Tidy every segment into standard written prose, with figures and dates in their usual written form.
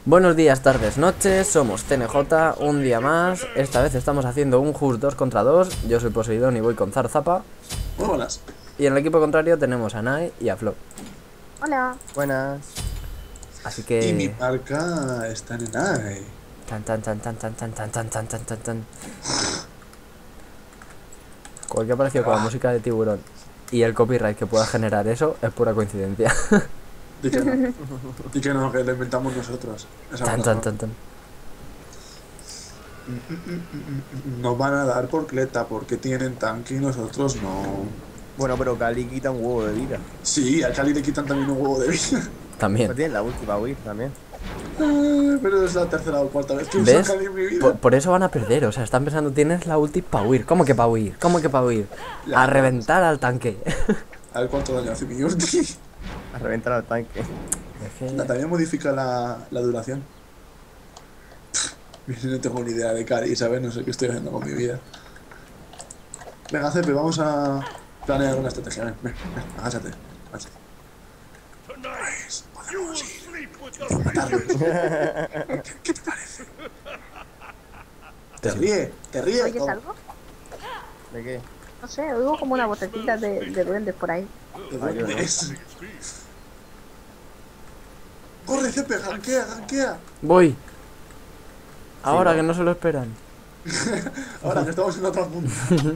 Buenos días, tardes, noches, somos TNJ, un día más. Esta vez estamos haciendo un Just 2 contra 2. Yo soy Poseidón y voy con Zarzapa. Muy buenas. Y en el equipo contrario tenemos a Nai y a Flo. Hola. Buenas. Así que... Y mi marca está en ENAI. Tan tan tan tan tan tan tan tan tan tan tan tan. Cualquier parecido con la música de Tiburón y el copyright que pueda generar eso es pura coincidencia. Di que no. Di que no, que lo inventamos nosotros. Esa Tan cosa tan no. tan tan. Nos van a dar por cleta porque tienen tanque y nosotros no. Bueno, pero Cali quita un huevo de vida. Sí, a Cali le quitan también un huevo de vida. También. Pues tiene la última huir también. Pero es la tercera o cuarta vez que uso ¿Ves? Cali en mi vida. Por eso van a perder, o sea, están pensando, tienes la ulti para huir. ¿Cómo que para huir? ¿Cómo que para huir? Ya, A reventar al tanque. A ver cuánto daño hace mi ulti. A reventar al tanque. También modifica la duración. No tengo ni idea de Cali, ¿sabes? No sé qué estoy haciendo con mi vida. Venga, Cepe, vamos a planear una estrategia. Ven, agáchate. Pues, podemos ir a matarlos. ¿Qué te parece? Te ríe. ¿Oyes algo? ¿De qué? No sé, oigo como una vocecita de duendes por ahí. Es. Corre, Cepe, ganquea. Voy. Ahora que no se lo esperan. Ahora que estamos en otra punta.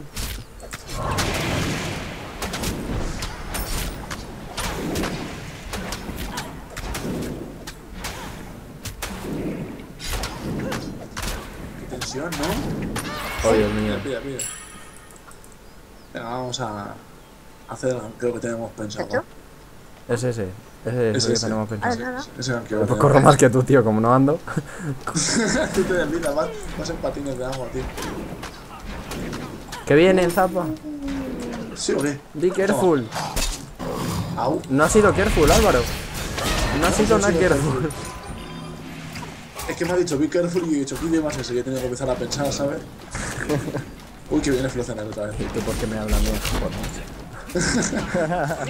Qué tensión, ¿no? Oh, Dios mío. Pilla. Venga, vamos a hacer el ganqueo que tenemos pensado. ¿Hecho? Es ese que ese. tenemos pensado. Nada. Ese ganqueo. Pues corro más que tú, tío, como no ando. Tú te deslidas, vas en patines de agua, tío. ¿Qué viene, Zapa? ¿Sí o qué? Be careful. Au. No ha sido careful, Álvaro. No ha sido nada sido careful. Es que me ha dicho be careful y he dicho, ¿qué idioma es ese? Yo he tenido que empezar a pensar, ¿sabes? Uy, que viene Flocener otra vez. ¿Y tú por qué me hablas de japonés?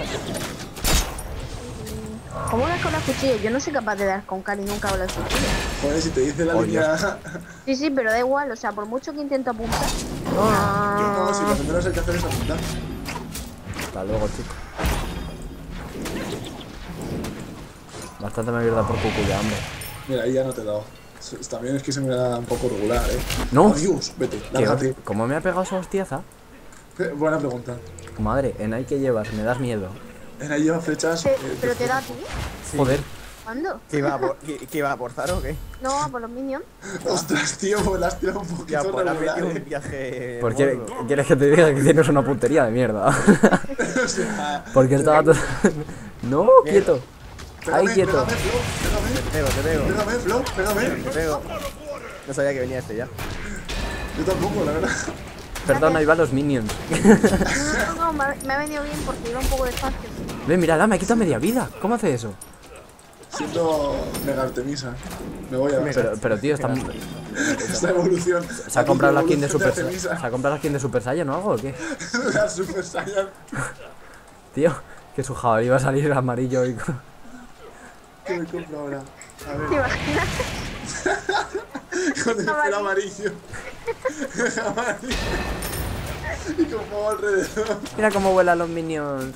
¿Cómo das con la cuchilla? Yo no soy capaz de dar con Cali nunca con la cuchilla. Joder, si te dice la Oye. línea... Sí, pero da igual, o sea, por mucho que intento apuntar. No, si lo primero que hay que hacer es apuntar. Hasta luego, chico. Bastante me mierda por cucuya, hombre. Mira, ahí ya no te he dado. También es que se me da un poco regular, ¿eh? No. Adiós, vete, Tío, lárgate. ¿cómo me ha pegado esa hostiaza? Buena pregunta. Madre, en ahí que llevas, me das miedo. En ahí lleva flechas... ¿Pero te da a ti? Joder. ¿Cuándo? ¿Qué iba a aportar o qué? No, por los minions. Ostras, tío, me la has tirado un Ya, poquito pues ha regular, metido un ¿eh? viaje. ¿Por gordo. qué quieres que te diga que tienes una puntería de mierda? O sea... Porque estaba todo... No, quieto. Ahí Pégame, quieto. pégame, Flo, pégame. Te pego. No sabía que venía este ya. Yo tampoco, la verdad. Perdona, ahí van los minions. No, me ha venido bien porque iba un poco despacio. Ve, mira, me ha quitado media vida. ¿Cómo hace eso? Siendo Mega Artemisa. Me voy a ver Pero tío, está... esta evolución. ¿Se ha comprado la skin de evolución Super Artemisa. ¿Se ha comprado la skin de Super Saiyan o algo o qué? La Super Saiyan. Tío, que su jabalí va a salir amarillo y... ¿Qué me compro ahora? A ¿Te ver, imaginas? con el pelo amarillo. Amarillo. Y con fuego alrededor. Mira cómo vuelan los minions.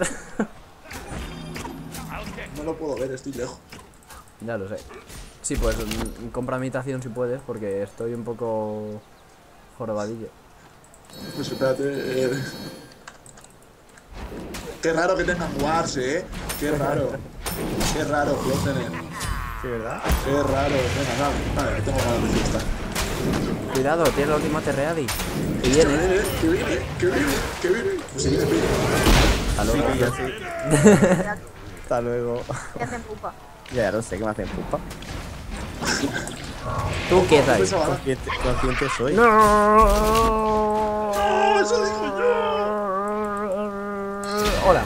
No lo puedo ver, estoy lejos. Ya lo sé. Sí, pues compra imitación si puedes, porque estoy un poco jorobadillo. Pues espérate. Qué raro que tengan wars, Qué raro. Qué raro, Flocener. Sí, ¿verdad? Qué raro. Venga, vale, que tengo ganas de fiesta. Cuidado, tiene la última Terreadi. Que viene. Que viene. Pues si viene, viene. Hasta luego. Sí, ya sí. Hasta luego. ¿Qué hacen pupa? Ya no sé qué me hacen pupa. Tú quieta ahí. Consciente soy. No. Eso digo yo. Hola.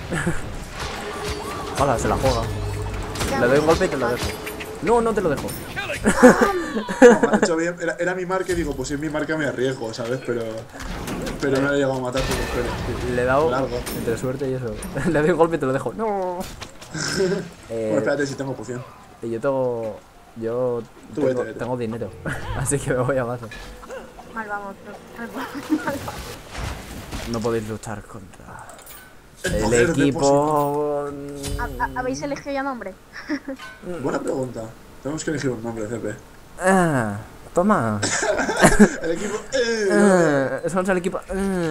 Hola, se la juega. Le doy un golpe y te lo dejo. No, no te lo dejo. No, me ha hecho bien. Era mi marca y digo, pues si es mi marca me arriesgo, ¿sabes? Pero no le he llegado a matar por los pelos. Le he dado Largo. entre suerte y eso. Le doy un golpe y te lo dejo. No. Bueno, espérate si tengo poción. Y yo tengo Yo Tú tengo, vete. tengo dinero, así que me voy a base. Mal vamos, mal vamos. No podéis luchar contra El el poder de equipo. ¿Habéis elegido ya nombre? Buena pregunta. Tenemos que elegir un nombre, CP. Ah, toma. El equipo. Somos el equipo.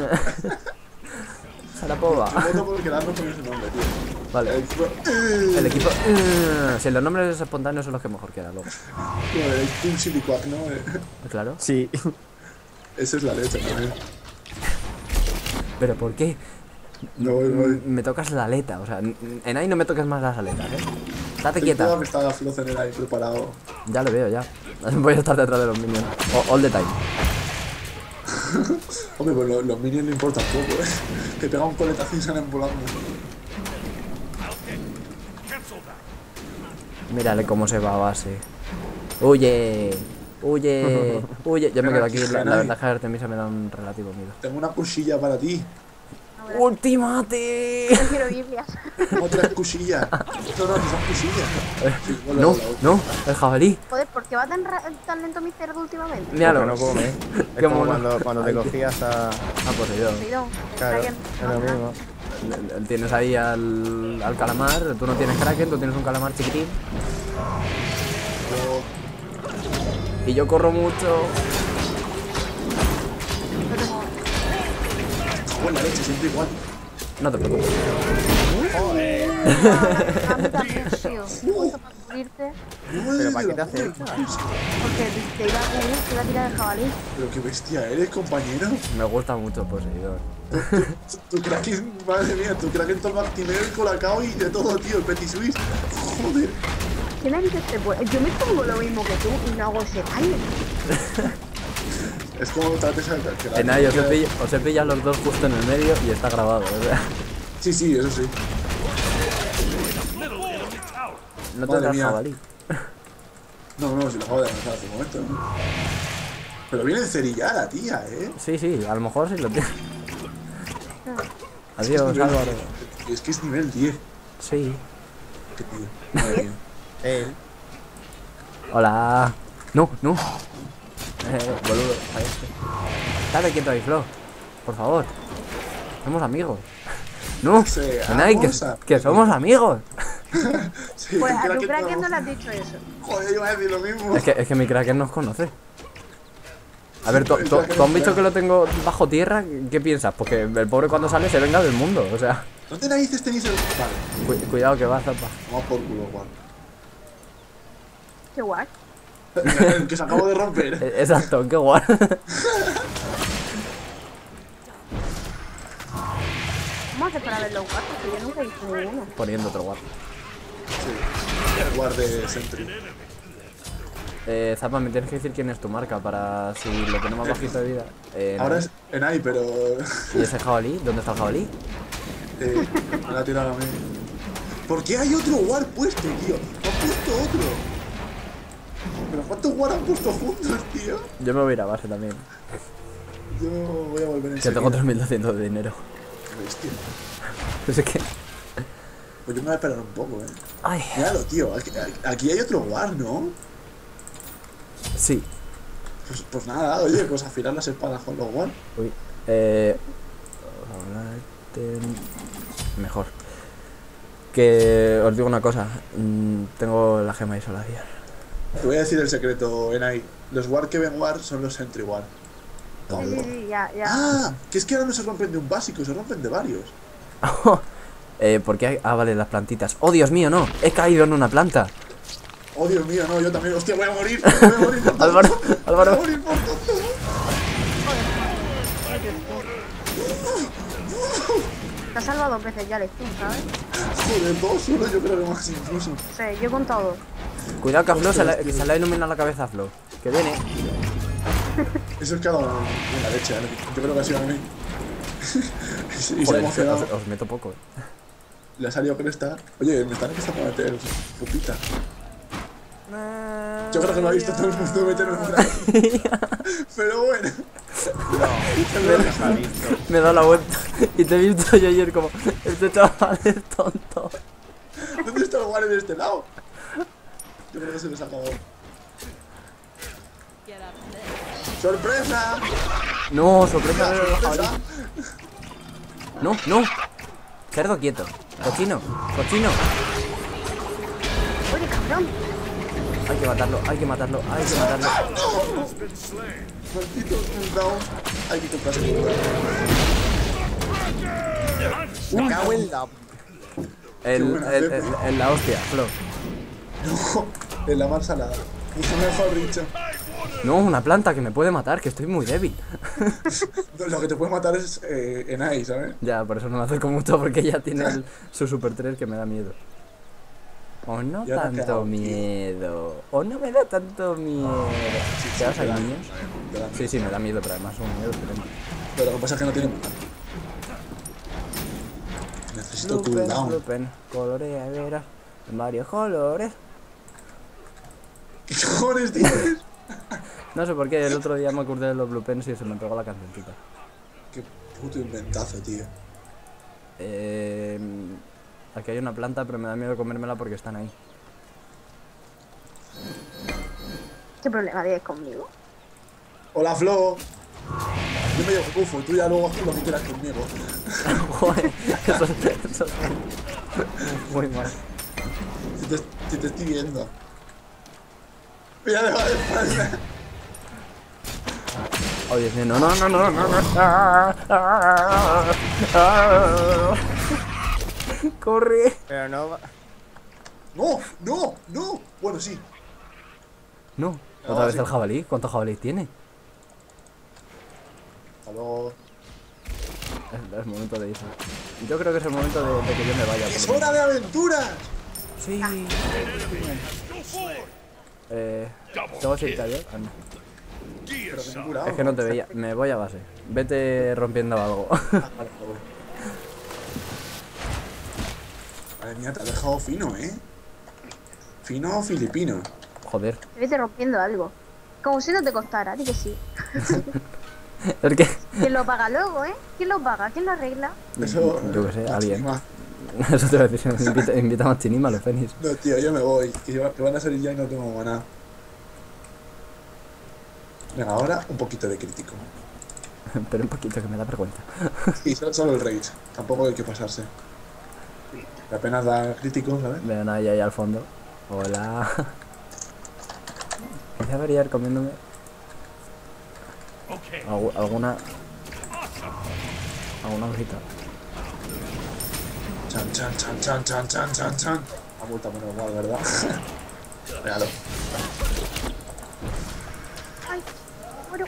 Sarapova. Voto por quedarnos con ese nombre, tío. El Vale. equipo. El equipo. Si los nombres espontáneos son los que mejor quedan luego. Como el Team Silicuac, ¿no? Claro. Sí. Esa es la leche también. Pero ¿por qué? Me voy. Me tocas la aleta, o sea, en ahí no me toques más las aletas, Date Ten quieta. cuidado que está Flocener ahí preparado. Ya lo veo, ya. Voy a estar detrás de los minions. All the time. Hombre, pues los minions no importan poco, Que pega un coletazo y salen volando. Mírale cómo se va a base. Huye. Huye. Huye. Yo me quedo aquí. La ventaja de Artemisa me da un relativo miedo. Tengo una cuchilla para ti. ¡Ultimate! Yo quiero Biblias. Otra cuchilla. No, no son cuchillas. Sí, bueno, No, la otra. no, el jabalí. Joder, ¿por qué va tan lento mi cerdo últimamente? Míralo. Porque no come. Es Qué como mono. cuando te cogías a... Ah, Poseidón. Poseidón, Claro, Kraken. es lo mismo. Tienes ahí al calamar. Tú no tienes Kraken, tú tienes un calamar chiquitín. Y yo corro mucho. Buena leche, siempre igual. No te preocupes. A mí también, tío. Justo para cubrirte, ¿Pero para qué te acercas? porque te iba a cubrir, te iba a tirar el jabalí. Pero qué bestia eres, compañero. Me gusta mucho Poseidón. Tu Kraken, madre mía, tu Kraken toma Actimel, Colacao y de todo, tío, el Petit Suisse. Joder. ¿Qué narices te puede? Yo me pongo lo mismo que tú y no hago ese baile. Es como trates a que En ahí os he pillado los dos justo en el medio y está grabado, o sea. Sí, sí, eso sí. No Madre tendrás mía. jabalí. No, no, si lo acabo de lanzar hace un momento, ¿no? Pero viene encerillada, tía, Sí, sí, a lo mejor sí lo tiene. Es que es Adiós, nivel- Álvaro. Es que es nivel 10. Sí. Qué tío. Madre mía. Él. Hola. No, no. Boludo. A este. Dale quieto ahí, Flo. Por favor. Somos amigos. No. Enai, que somos amigos. Sí, Pues tu a tu Kraken Kraken no le has dicho eso. Joder, iba a decir lo mismo. Es que mi Kraken nos conoce. A ver, ¿tú has visto que lo tengo bajo tierra? ¿Qué piensas? Porque el pobre cuando sale se venga del mundo, o sea. ¿Dónde narices tenéis el...? Vale, Cuidado que va, zapa. vamos por culo, Juan. Qué guay. El que se acabó de romper. Exacto, qué guay. ¿Cómo haces para ver los guapos? Que yo nunca he visto ninguno. Poniendo otro guapo. Sí. El guard de Sentry. Zapa, me tienes que decir quién es tu marca para si lo tenemos bajito de vida. Ahora No. es Enai, pero... ¿Y ese jabalí? ¿Dónde está el jabalí? me la ha tirado a mí. ¿Por qué hay otro guard puesto, tío? Han puesto otro. ¿Pero cuántos guard han puesto juntos, tío? Yo me voy a ir a base también. Yo voy a volver en Que tengo 3200 de dinero. Bestia. Es que. Pues yo me voy a esperar un poco, Ay. Míralo, tío. Aquí hay otro guard, ¿no? Sí. Pues nada, oye, pues afilar las espadas con los guard. Uy. Hablarte mejor. Que os digo una cosa. Tengo la gema de isolación. Te voy a decir el secreto, Enai. Los guard que ven guard son los Sentry guard. Sí, sí, sí, ya. Ah, que es que ahora no se rompen de un básico, se rompen de varios. ¿Por qué hay? Ah, vale, las plantitas. ¡Oh, Dios mío, no! He caído en una planta. Oh, Dios mío, no, yo también. Hostia, voy a morir. Voy a morir por tonto. Álvaro, Álvaro. Voy a morir por tonto. Te has salvado 2 veces ya, Alex, ¿sabes? Joder, dos, uno yo creo que más incluso. Sí, yo he contado 2. Cuidado que a Flo que se le ha iluminado la cabeza a Flo. Que viene. Eso es cada uno en la leche, ¿eh? Yo creo que ha sido a mí. Y se ha Joder, emocionado. os meto poco. Le ha salido cresta. Oye, me están empezando a meter pupita. Yo creo que lo ha visto todo el mundo meter en una. Pero bueno. Me he dado la vuelta y te he visto yo ayer como este chaval es tonto. ¿Dónde está el guard de este lado? Yo creo que se les ha acabado. ¡Sorpresa! No, sorpresa de los ¡Sorpresa! jabalíes. No, no. Cerdo quieto. Cochino, cochino. Oye, cabrón. Hay que matarlo, hay que matarlo, hay que matarlo. Maldito, un down. Hay que tocarse. Me cago en la... En la hostia, Flo. No, en la mar salada. Mucho mejor dicho. No, una planta que me puede matar, que estoy muy débil. Lo que te puede matar es Enai, ¿sabes? Ya, por eso no me acerco mucho, porque ya tiene su Super 3 que me da miedo. O no Ya te ha tanto quedado, miedo. O no me da tanto miedo. ¿Te das a niños? Te da- Sí, sí, me da miedo, pero además un miedo tremendo. Pero lo que pasa es que no tiene matar. Necesito Bluepen, cooldown. Bluepen, colorea, verás. En varios colores. ¿Qué cojones dices? No sé por qué, el otro día me acordé de los Blue Pens y se me pegó la cancioncita. Qué puto inventazo, tío. Aquí hay una planta, pero me da miedo comérmela porque están ahí. ¿Qué problema tienes conmigo? Hola, Flo. Yo me llamo Cufo y tú ya luego haces lo que quieras conmigo. Joder, eso es muy mal. Si te estoy viendo. Mira, deja de espalda. Oh, Dios mío, no, no, no, no, no, no. Corre. Pero no va... No, no, no. Bueno, sí. No, otra vez el jabalí. ¿Cuántos jabalíes tiene? Hasta luego. Es momento de irse. Yo creo que es el momento de que yo me vaya. ¡Es por lo hora de aventuras! Sí. ¿Tengo que irte adiós? Ah, no. Pero que me he curado. Es que no te veía. Me voy a base. Vete rompiendo algo. Vale, voy. Madre mía, te has dejado fino, ¿eh? Fino filipino. Joder. Te vete rompiendo algo. Como si no te costara, di que sí. Es que... ¿Quién lo paga luego, eh? ¿Quién lo paga? ¿Quién lo arregla? Eso. Yo qué sé, alguien. Chinima. Eso te voy a decir. Invita más chinima a los Fénix. No, tío, yo me voy. Que van a salir ya y no tengo maná. Venga, ahora un poquito de crítico. Pero un poquito que me da vergüenza. Sí, solo el rage. Tampoco hay que pasarse. Apenas da crítico, ¿sabes? Vean ahí al fondo. Hola. Quería variar comiéndome alguna hojita. Chan, chan, chan, chan, chan, chan, chan, chan. Ha vuelto a poner igual, ¿verdad? Míralo. Ay, muero.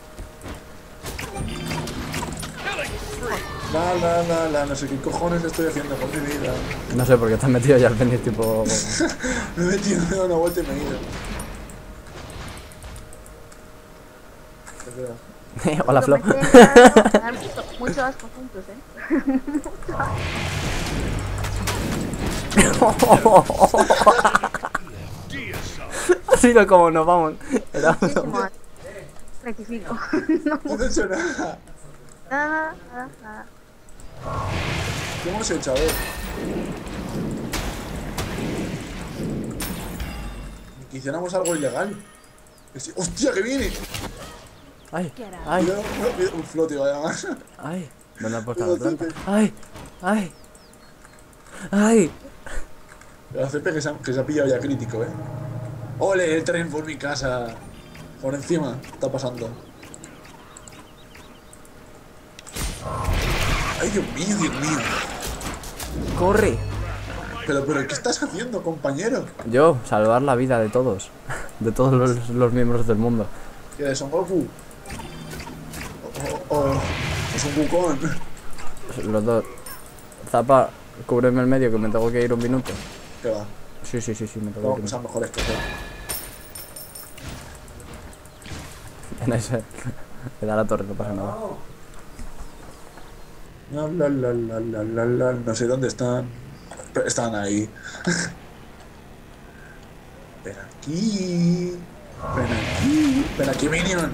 La, no sé qué cojones estoy haciendo con mi vida. No sé por qué estás metido ya al Fénix tipo... Me he metido, me he dado una vuelta y me he ido. Hola, Flo. Mucho asco juntos, eh. Ha sido como nos vamos. Era Muchísimo asco. Rectifico. No he hecho nada. Nada, nada, nada. ¿Qué hemos hecho? A ver. Que hiciéramos algo ilegal. ¡Hostia, que viene! Ay, ay, Cuidado, cuidado, un flote, vaya más. ay. ¿Dónde ha puesto la planta? Ay, ay. Ay. El CP que se ha pillado ya crítico, ¡Ole! El tren por mi casa. Por encima, está pasando. ¡Ay, Dios mío, Dios mío! Corre. Pero, ¿qué estás haciendo, compañero? Yo, salvar la vida de todos. De todos los miembros del mundo. ¿Qué eres, Son Goku? O Son Wukong. Los dos. Zapa, cúbreme el medio que me tengo que ir un minuto. ¿Qué va? Sí, me tengo Tengo que que ir. pensar mejores cosas. En ese. Le da la torre, no pasa nada. La. No sé dónde están. Pero están ahí. Ven aquí. Ven aquí. Ven aquí, Minion.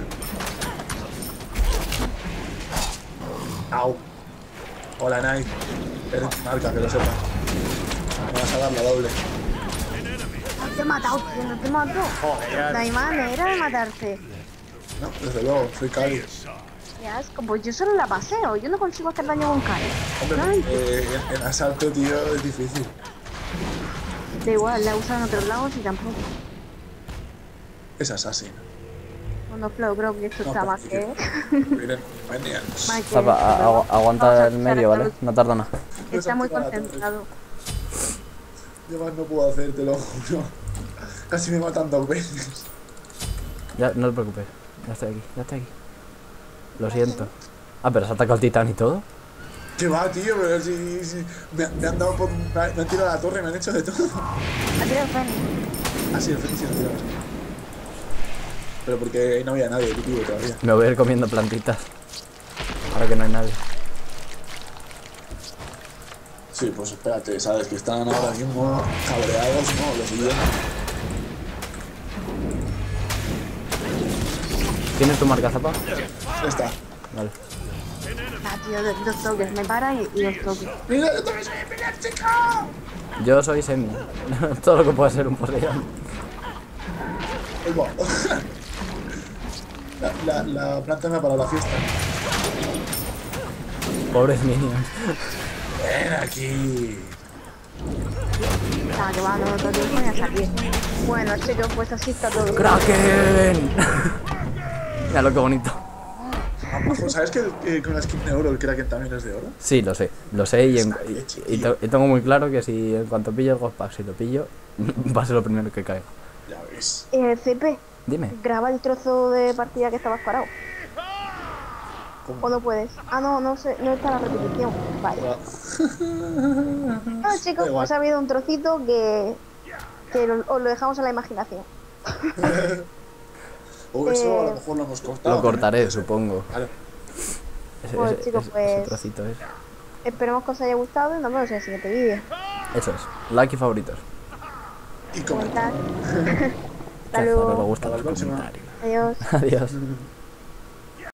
Au. Hola, Nai. Eres mi marca, que lo sepa. Me vas a dar la doble. No te he matado, tío, no te mato. Joder, No hay manera de matarte. No, desde luego, soy Cali. Qué asco, pues yo solo la paseo, yo no consigo hacer daño con Kari. Hombre, No, en asalto, tío, es difícil. da igual, la usan en otros lados y tampoco. Es assassin. Bueno, Flow, creo que esto No, está más porque- que... Miren, minions. más que Zapa, pero aguanta vamos a el medio, usar ¿vale? No tarda nada. Está muy Vamos a tirar a la concentrado. Yo más no puedo hacer, te lo juro. Casi me matan 2 veces. Ya, no te preocupes. Ya estoy aquí, ya estoy aquí. Lo siento. Ah, pero se ha atacado el titán y todo. ¿Qué va, tío? Pero si me han dado por... Me han tirado a la torre, me han hecho de todo. Ha tirado el Fénix. Ah, sí, el Fénix sí lo tiramos. Pero porque ahí no había nadie, tío, todavía. Me voy a ir comiendo plantitas. Ahora que no hay nadie. Sí, pues espérate, sabes que están ahora mismo cabreados, ¿no? Los siguientes. ¿Tienes tu marca, Zapa? Ya está. Vale. Ah, tío, dos toques, me para y dos toques. ¡Mira, yo también soy epiléptico! Yo soy semi. Todo lo que pueda ser un Poseidón. Ahí va. La planta me ha parado la fiesta. Pobres minions. Ven aquí. Ah, que va, no toques, voy a salir. Bueno, chicos, pues así está todo. ¡Kraken! Mira lo que bonito. ¿Sabes que con la skin de oro el Kraken también es de oro? Sí, lo sé y tengo muy claro que si en cuanto pillo el Ghostpack, si lo pillo, va a ser lo primero que caiga. Ya ves. CP, Dime. graba el trozo de partida que estabas parado. ¿Cómo? ¿O no puedes? Ah, no sé, no está la repetición. Vale. No, chicos, Da igual. pues ha habido un trocito que os lo dejamos a la imaginación. O eso a lo mejor lo hemos cortado. Lo cortaré, ¿no? supongo. Claro. Pues, chicos, ese pues- trocito es. Esperemos que os haya gustado y nos vemos en el siguiente vídeo. Eso es. Like y favoritos. Y comentar. Comentar. Que Hasta a Zoro le luego. gusta Hasta la los próxima. comentarios. Adiós. Adiós.